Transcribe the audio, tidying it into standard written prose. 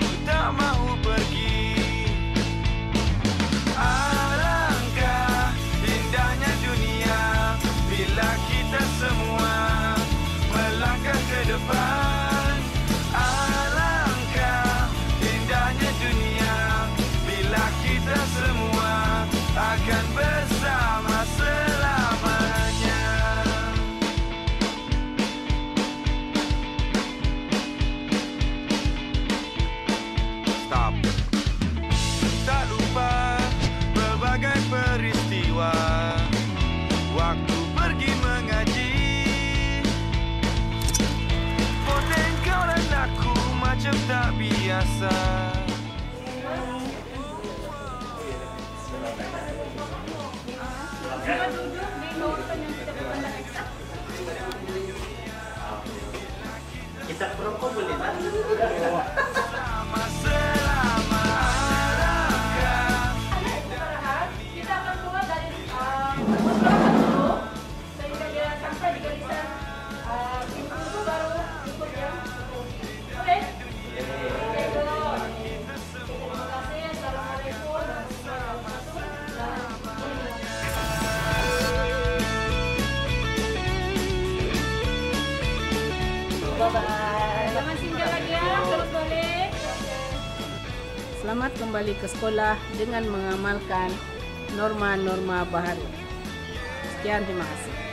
tak mahu pergi. Alangkah indahnya dunia bila kita semua melangkah ke depan. Alangkah indahnya dunia bila kita semua akan bersama selamanya. Stop. Tak lupa berbagai peristiwa waktu pergi mengaji. Poten kau dan aku macam tak biasa. Kita duduk di kawasan yang tidak berpandang ekstra. Kita perokok boleh tak? Selama alangkah. Kita akan keluar dari belakang dulu sehingga dia sampai di garisan pintu itu baru ikut yang oke? Oke, dulu. Terima kasih. Assalamualaikum warahmatullahi wabarakatuh. Bye-bye. Jangan singgah lagi ya, terus balik. Selamat kembali ke sekolah dengan mengamalkan norma-norma baharu. Sekian, terima kasih.